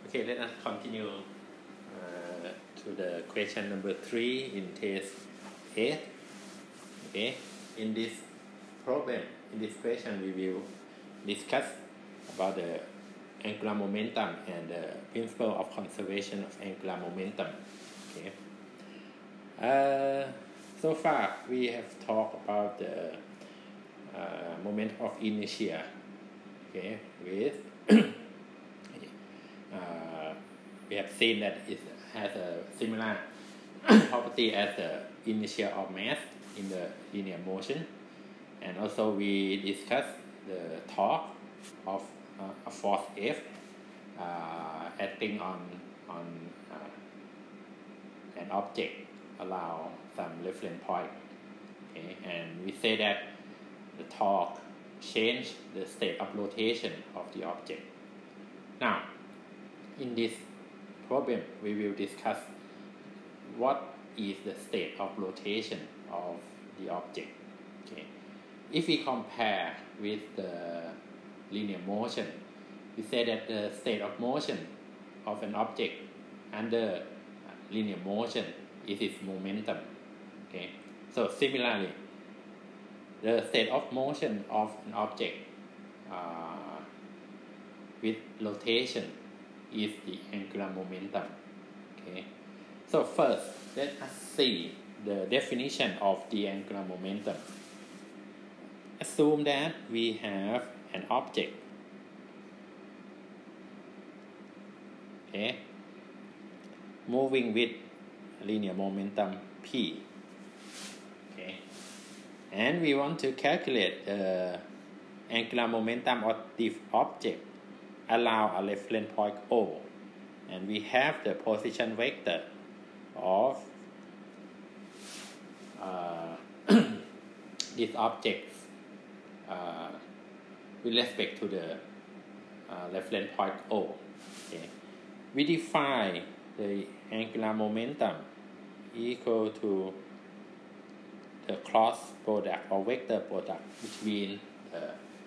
Okay, let us continue to the question number 3 in test 8. Okay, in this problem, in this question, we will discuss about the angular momentum and the principle of conservation of angular momentum. Okay. So far, we have talked about the moment of inertia. Okay, with we have seen that it has a similar property as the inertia of mass in the linear motion, and also we discussed the torque of a force F acting on an object around some reference point. Okay, and we say that the torque change the state of rotation of the object. Now, in this problem, we will discuss what is the state of rotation of the object. Okay, if we compare with the linear motion, we say that the state of motion of an object under linear motion is its momentum. Okay, so similarly, the state of motion of an object with rotation is the angular momentum. Okay, so first let us see the definition of the angular momentum. Assume that we have an object, okay, moving with linear momentum p. Okay, and we want to calculate the angular momentum of this object around a reference point O, and we have the position vector of this object with respect to the reference point O. Okay, we define the angular momentum equal to the cross product or vector product between the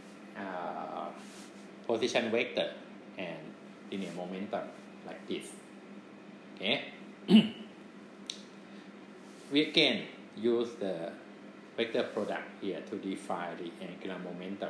position vector and linear momentum, like this. Okay. We again use the vector product here to define the angular momentum.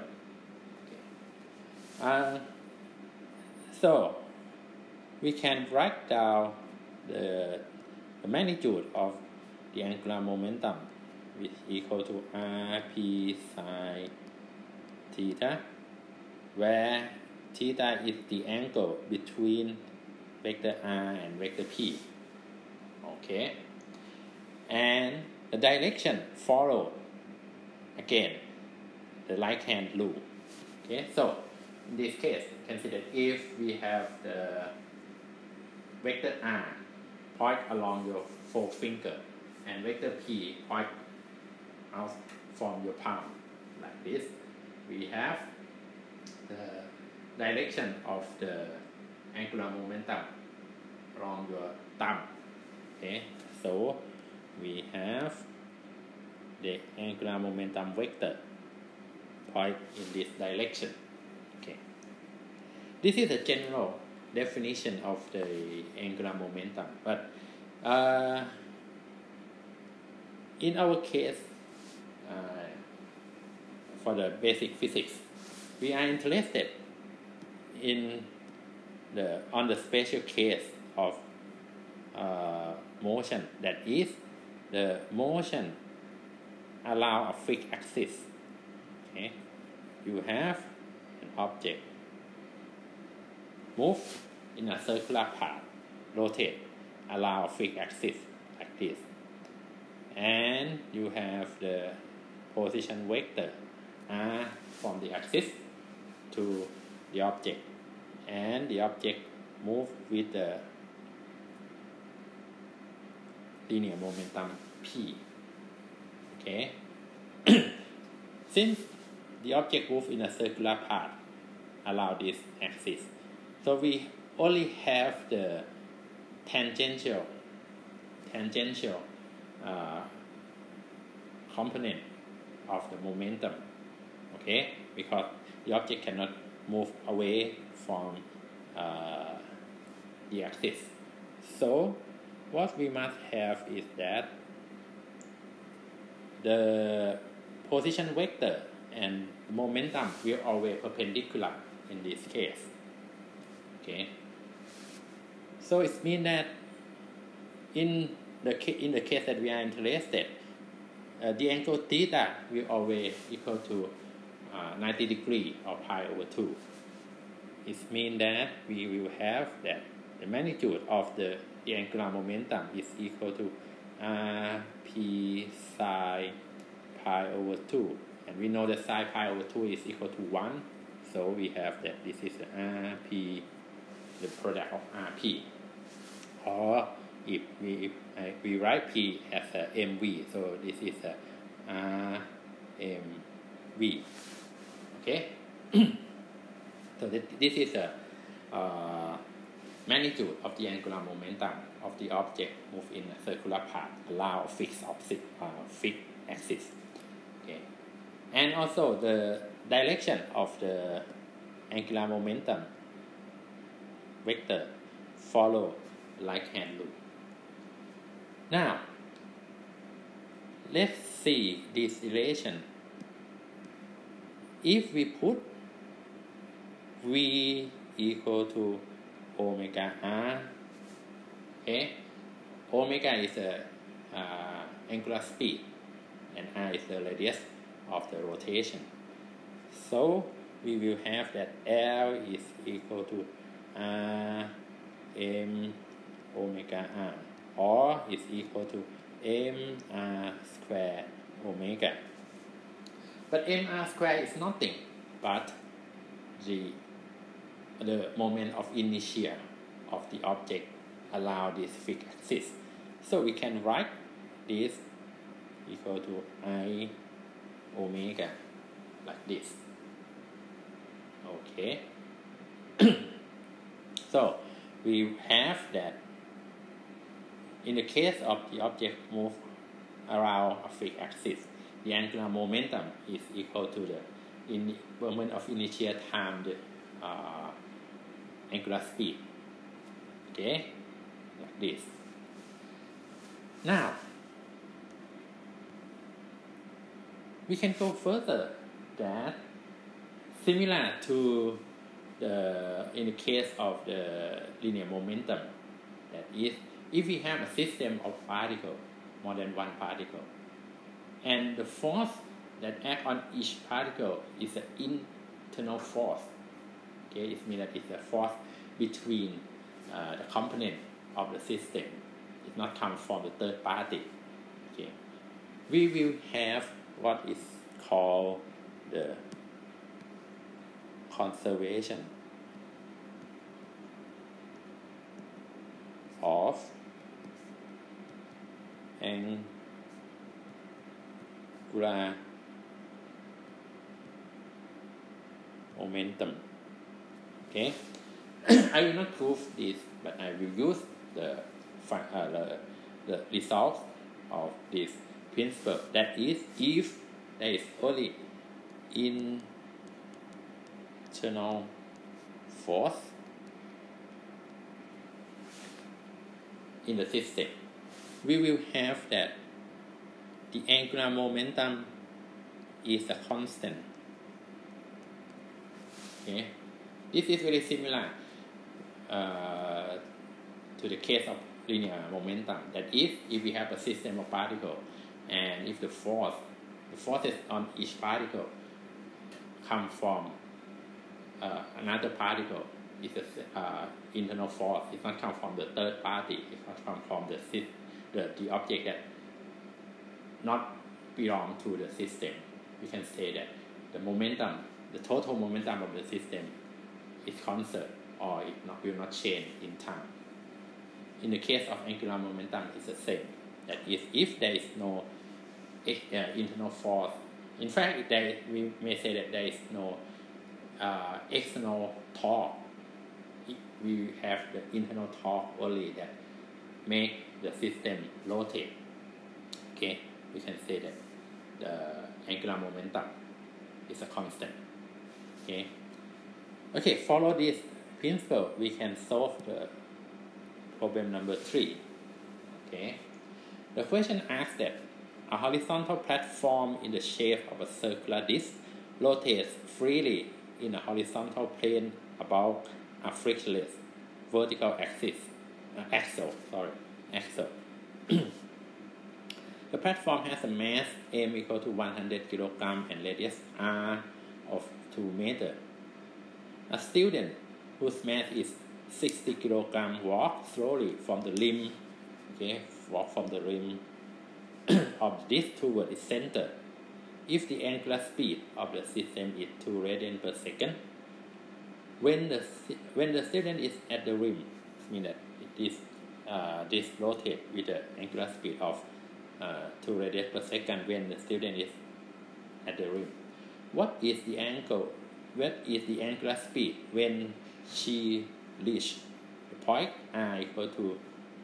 Okay. So we can write down the magnitude of the angular momentum, which is equal to rp sine theta, where theta is the angle between vector r and vector p. Okay, and the direction followed again the right hand rule. Okay, so in this case, consider if we have the vector r point along your forefinger and vector p point out from your palm, like this. We have the direction of the angular momentum along your thumb. Okay, so we have the angular momentum vector point in this direction. Okay, this is a general definition of the angular momentum, but in our case, for the basic physics, we are interested on the special case of motion, that is the motion along a fixed axis. Okay, you have an object move in a circular path, rotate along a fixed axis like this, and you have the position vector r from the axis to the object, and the object move with the linear momentum p. Okay, since the object moves in a circular path along this axis, so we only have the tangential component of the momentum. Okay, because the object cannot move away from the axis. So what we must have is that the position vector and momentum will always perpendicular in this case. Okay. So it means that in the case that we are interested, the angle theta will always equal to 90 degrees or pi over 2. It means that we will have that the magnitude of the angular momentum is equal to p sine pi over 2. And we know that sine pi over 2 is equal to 1. So we have that this is rp, the product of rp. Or if we write p as a mv, so this is a mv. Okay. So this is a magnitude of the angular momentum of the object moved in a circular path along a fixed axis. Okay. And also the direction of the angular momentum vector follow right-hand loop. Now, let's see this relation. If we put V equal to omega r, okay, omega is the angular speed and r is the radius of the rotation. So we will have that L is equal to m omega r, or is equal to mr square omega. But mr square is nothing but the moment of inertia of the object along this fixed axis. So we can write this equal to I omega like this. Okay. So we have that in the case of the object moved around a fixed axis, the angular momentum is equal to the moment of inertia times the angular speed. Okay, like this. Now we can go further that similar to in the case of the linear momentum, that is, if we have a system of particles, more than one particle, and the force that act on each particle is an internal force. Okay, it means that it's a force between the component of the system. It not come from the third party. Okay, we will have what is called the conservation of angular momentum. Okay, I will not prove this, but I will use the result of this principle. That is, if there is only internal force in the system, we will have that the angular momentum is a constant. Okay, this is very similar to the case of linear momentum. That is, if we have a system of particles, and if the forces on each particle come from another particle, it's an internal force. It not come from the third party. It come from the object that not belong to the system. We can say that the momentum, the total momentum of the system, is constant, or it will not change in time. In the case of angular momentum, it's the same. That is, if there is no internal force, in fact, we may say that there is no external torque. We have the internal torque only that make the system rotate. Okay, we can say that the angular momentum is a constant. Okay. Okay, follow this principle, we can solve the problem number 3. Okay. The question asks that a horizontal platform in the shape of a circular disc rotates freely in a horizontal plane about a frictionless vertical axle. The platform has a mass m equal to 100 kg and radius r of 2 meters. A student whose mass is 60 kg walks slowly from the rim, of this toward its center. If the angular speed of the system is 2 radians per second, when the student is at the rim, means that this rotates with the angular speed of 2 radians per second when the student is at the rim. What is the angular speed when she reaches the point r equal to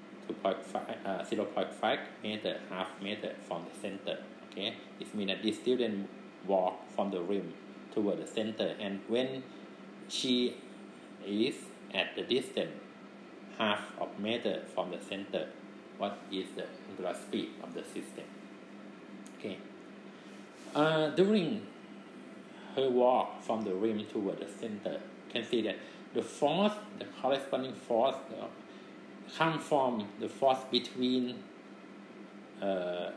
0.5 meter, half meter from the center? Okay, it means that this student walk from the rim toward the center, and when she is at the distance half of meter from the center, what is the angular speed of the system? Okay. During her walk from the rim toward the center, you can see that the corresponding force comes from the force between her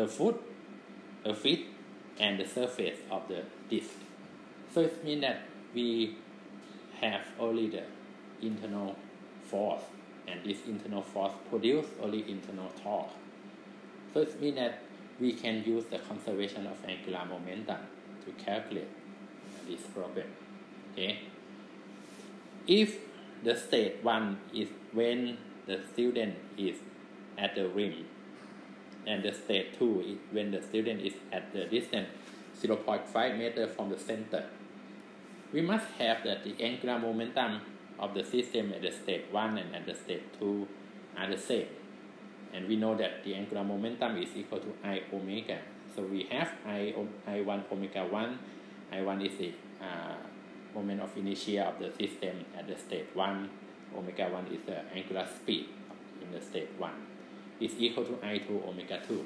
feet and the surface of the disc. So it means that we have only the internal force, and this internal force produces only internal torque. So it means that we can use the conservation of angular momentum to calculate this problem. Okay. If the state 1 is when the student is at the rim, and the state 2 is when the student is at the distance 0.5 meters from the center, we must have that the angular momentum of the system at the state 1 and at the state 2 are the same. And we know that the angular momentum is equal to I omega. So we have I1 omega 1. I1 is the moment of inertia of the system at the state 1. Omega 1 is the angular speed in the state 1. Is equal to I2 omega 2.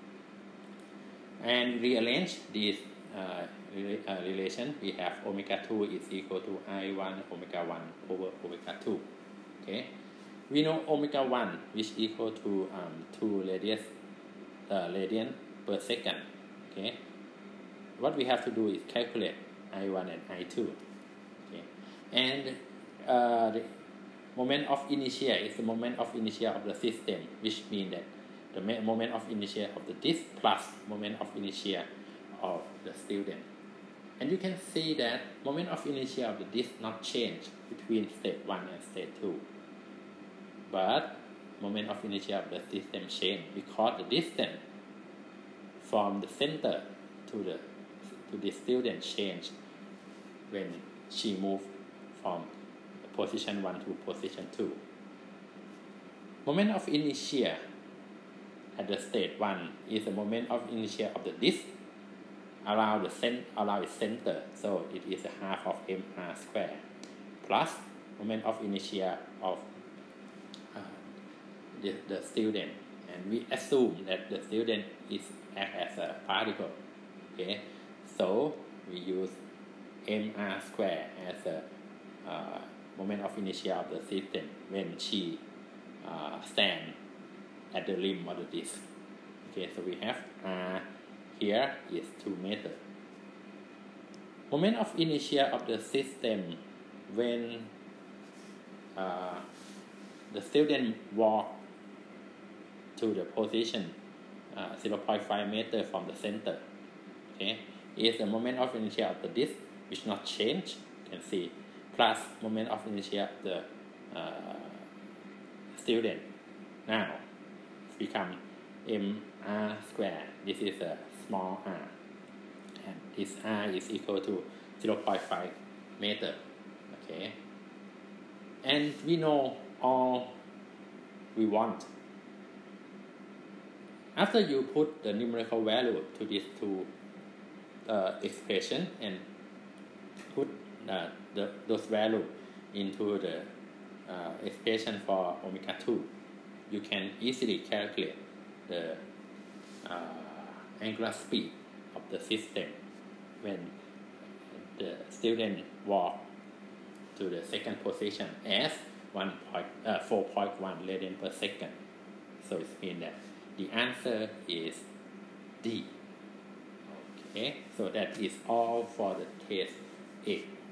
And rearrange this relation. We have omega 2 is equal to I1 omega 1 over omega 2. Okay. We know omega 1, which equal to 2 radians per second. Okay. What we have to do is calculate I1 and I2. Okay. And the moment of inertia is the moment of inertia of the system, which means that the moment of inertia of the disc plus moment of inertia of the student. And you can see that moment of inertia of the disc not change between state 1 and state 2. But moment of inertia of the system change because the distance from the center to the student change when she moved from position 1 to position 2. Moment of inertia at the state 1 is the moment of inertia of the disc around its center, so it is a half of mr square plus moment of inertia of the student, and we assume that the student is act as a particle. Okay, so we use mr square as a moment of inertia of the system when she stand at the rim of the disc. Okay, so we have r here is 2 meters. Moment of inertia of the system when the student walk to the position 0.5 meter from the center. Okay, is the moment of inertia of the disc which not change. You can see plus moment of inertia of the student. Now it become mr square. This is a small r, and this r is equal to 0.5 meter. Okay, and we know all we want. After you put the numerical value to these two expression and put those values into the expression for omega 2, you can easily calculate the angular speed of the system when the student walk to the second position as 4.1 radian per second. So it means that the answer is D. Okay, so that is all for the case 8.